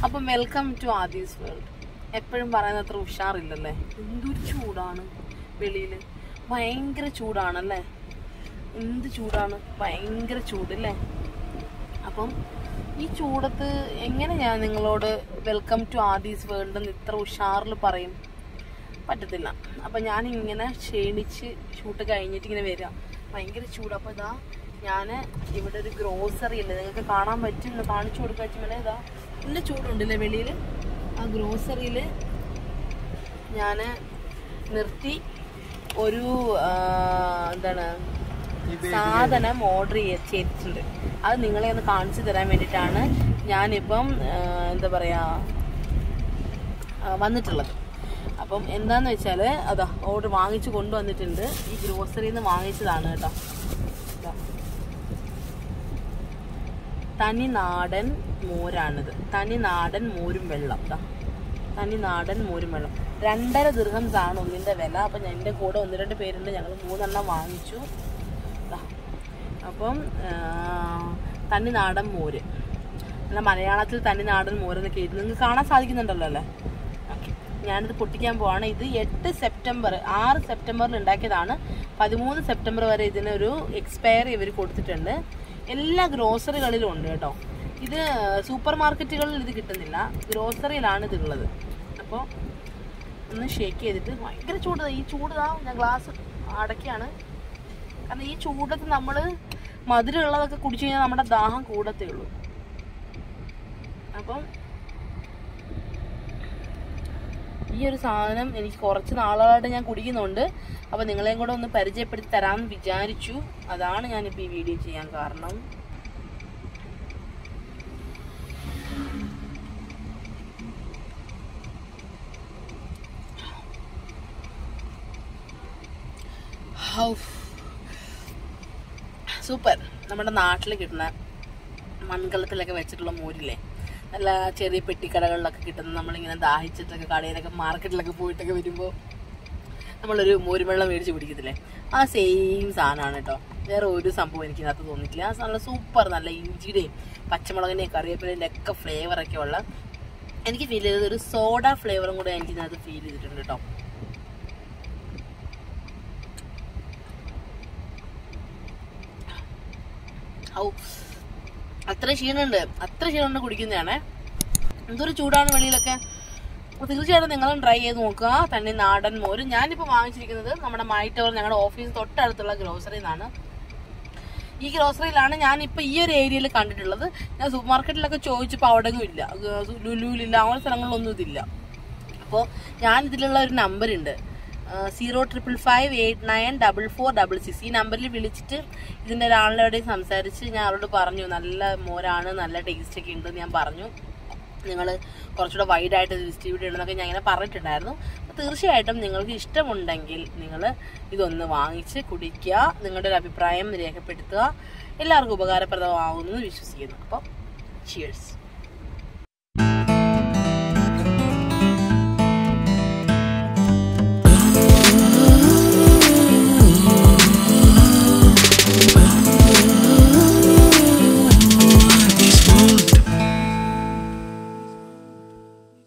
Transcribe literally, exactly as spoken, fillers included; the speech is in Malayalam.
അപ്പം വെൽക്കം ടു ആദീസ് വേൾഡ്. എപ്പോഴും പറയുന്ന അത്ര ഉഷാറില്ലല്ലേ? എന്തൊരു ചൂടാണ് വെളിയിൽ, ഭയങ്കര ചൂടാണല്ലേ, എന്ത് ചൂടാണ്, ഭയങ്കര ചൂടല്ലേ. അപ്പം ഈ ചൂടത്ത് എങ്ങനെ ഞാൻ നിങ്ങളോട് വെൽക്കം ടു ആദീസ് വേൾഡ് എന്ന് ഇത്ര ഉഷാറിൽ പറയും? പറ്റത്തില്ല. അപ്പം ഞാനിങ്ങനെ ക്ഷീണിച്ച് ഷൂട്ട് കഴിഞ്ഞിട്ട് ഇങ്ങനെ വരാം, ഭയങ്കര ചൂട്. അപ്പോൾ ഇതാ ഞാൻ ഇവിടെ ഒരു ഗ്രോസറി ഇല്ലേ, നിങ്ങൾക്ക് കാണാൻ പറ്റും, കാണിച്ചു കൊടുക്കാൻ വെച്ചാൽ ഇതാ നല്ല ചൂടുണ്ടല്ലേ വെളിയിൽ. ആ ഗ്രോസറിയിൽ ഞാൻ നിർത്തി ഒരു എന്താണ് സാധനം ഓർഡർ ചെയ്തിട്ടുണ്ട്. അത് നിങ്ങളെ ഒന്ന് കാണിച്ചു തരാൻ വേണ്ടിയിട്ടാണ് ഞാനിപ്പം എന്താ പറയുക വന്നിട്ടുള്ളത്. അപ്പം എന്താന്ന് വെച്ചാൽ അതാ ഓർഡർ വാങ്ങിച്ചു കൊണ്ടുവന്നിട്ടുണ്ട്. ഈ ഗ്രോസറിയിൽ നിന്ന് വാങ്ങിച്ചതാണ് കേട്ടോ. തനി നാടൻ മോരാണിത്, തനി നാടൻ മോരും വെള്ളം. തനി നാടൻ മോരും വെള്ളം രണ്ടര ദിർഹംസ് ആണ് ഒന്നിൻ്റെ വില. അപ്പം ഞാൻ എൻ്റെ കൂടെ ഒന്ന് രണ്ട് പേരുണ്ട്, ഞങ്ങൾ മൂന്നെണ്ണം വാങ്ങിച്ചു. അപ്പം തനി നാടൻ മോര്, അല്ല മലയാളത്തിൽ തനി നാടൻ മോരെന്നൊക്കെ എഴുതി നിങ്ങൾക്ക് കാണാൻ സാധിക്കുന്നുണ്ടല്ലോ അല്ലേ? ഓക്കെ, ഞാനിത് പൊട്ടിക്കാൻ പോവാണ്. ഇത് എട്ട് സെപ്റ്റംബർ ആറ് സെപ്റ്റംബറിൽ ഉണ്ടാക്കിയതാണ്. പതിമൂന്ന് സെപ്റ്റംബർ വരെ ഇതിനൊരു എക്സ്പയറി ഇവർ കൊടുത്തിട്ടുണ്ട്. എല്ലാ ഗ്രോസറികളിലും ഉണ്ട് കേട്ടോ. ഇത് സൂപ്പർ മാർക്കറ്റുകളിൽ ഇത് കിട്ടുന്നില്ല, ഗ്രോസറിയിലാണ് ഇതുള്ളത്. അപ്പോൾ ഒന്ന് ഷേക്ക് ചെയ്തിട്ട്, ഭയങ്കര ചൂട്. ഈ ചൂടാ ഞാൻ ഗ്ലാസ് അടയ്ക്കാണ്, കാരണം ഈ ചൂടത്ത് നമ്മൾ മധുരമുള്ളതൊക്കെ കുടിച്ചു കഴിഞ്ഞാൽ നമ്മുടെ ദാഹം കൂടത്തേ ഉള്ളൂ. അപ്പം ഈ ഒരു സാധനം എനിക്ക് കുറച്ച് നാളുകളായിട്ട് ഞാൻ കുടിക്കുന്നുണ്ട്. അപ്പോൾ നിങ്ങളെയും കൂടെ ഒന്ന് പരിചയപ്പെടുത്തി തരാമെന്ന് വിചാരിച്ചു. അതാണ് ഞാനിപ്പോൾ ഈ വീഡിയോ ചെയ്യാൻ കാരണം. സൂപ്പർ. നമ്മുടെ നാട്ടിൽ കിട്ടുന്ന മൺകലത്തിലൊക്കെ വെച്ചിട്ടുള്ള മോരില്ലേ, നല്ല ചെറിയ പെട്ടിക്കടകളിലൊക്കെ കിട്ടുന്ന, നമ്മളിങ്ങനെ ദാഹിച്ചിട്ടൊക്കെ കടയിലൊക്കെ മാർക്കറ്റിലൊക്കെ പോയിട്ടൊക്കെ വരുമ്പോൾ നമ്മളൊരു മോരുവെള്ളം മേടിച്ച് കുടിക്കത്തില്ലേ, ആ സെയിം സാധനമാണ് കേട്ടോ. വേറെ ഒരു സംഭവം എനിക്ക് ഇതിനകത്ത് തോന്നിയിട്ടില്ല. ആ നല്ല സൂപ്പർ, നല്ല ഇഞ്ചിയുടെയും പച്ചമുളകിൻ്റെയും കറിവേപ്പിലയുടെ ഒക്കെ ഫ്ലേവറൊക്കെ ഉള്ള, എനിക്ക് ഫീൽ ചെയ്തത് ഒരു സോഡ ഫ്ലേവറും കൂടെ എനിക്ക് ഇതിനകത്ത് ഫീൽ ചെയ്തിട്ടുണ്ട് കേട്ടോ. ഔ, അത്ര ക്ഷീണമുണ്ട്, അത്ര ക്ഷീണമുണ്ട് കുടിക്കുന്നതാണേ. എന്തൊരു ചൂടാണ് വെളിയിലൊക്കെ. അപ്പോൾ തീർച്ചയായിട്ടും നിങ്ങളും ട്രൈ ചെയ്ത് നോക്കുക തന്നെ നാടൻ മോര്. ഞാനിപ്പോൾ വാങ്ങിച്ചിരിക്കുന്നത് നമ്മുടെ മൈ ടവർ, ഞങ്ങളുടെ ഓഫീസ് തൊട്ടടുത്തുള്ള ഗ്രോസറിയിൽ നിന്നാണ്. ഈ ഗ്രോസറിയിലാണ് ഞാനിപ്പോൾ ഈ ഒരു ഏരിയയിൽ കണ്ടിട്ടുള്ളത്. ഞാൻ സൂപ്പർ മാർക്കറ്റിലൊക്കെ ചോദിച്ചപ്പോൾ അവിടെയൊന്നും ഇല്ല, ലുലുവിലില്ല, അങ്ങനെ സ്ഥലങ്ങളിലൊന്നും ഇതില്ല. അപ്പോൾ ഞാൻ ഇതിലുള്ള ഒരു നമ്പറുണ്ട്, zero triple five eight nine double four double six. ഈ നമ്പറിൽ വിളിച്ചിട്ട് ഇതിൻ്റെ ഒരാളുടെയും സംസാരിച്ച് ഞാൻ അവരോട് പറഞ്ഞു നല്ല മോരാണ്, നല്ല ടേസ്റ്റൊക്കെ ഉണ്ടെന്ന് ഞാൻ പറഞ്ഞു. നിങ്ങൾ കുറച്ചുകൂടെ വൈഡായിട്ട് ഡിസ്ട്രിബ്യൂട്ട് ചെയ്യണമെന്നൊക്കെ ഞാൻ ഇങ്ങനെ പറഞ്ഞിട്ടുണ്ടായിരുന്നു. അപ്പോൾ തീർച്ചയായിട്ടും നിങ്ങൾക്ക് ഇഷ്ടമുണ്ടെങ്കിൽ നിങ്ങൾ ഇതൊന്ന് വാങ്ങിച്ച് കുടിക്കുക, നിങ്ങളുടെ ഒരു അഭിപ്രായം രേഖപ്പെടുത്തുക. എല്ലാവർക്കും ഉപകാരപ്രദമാകുമെന്ന് വിശ്വസിക്കുന്നു. അപ്പോൾ ചിയേഴ്സ്.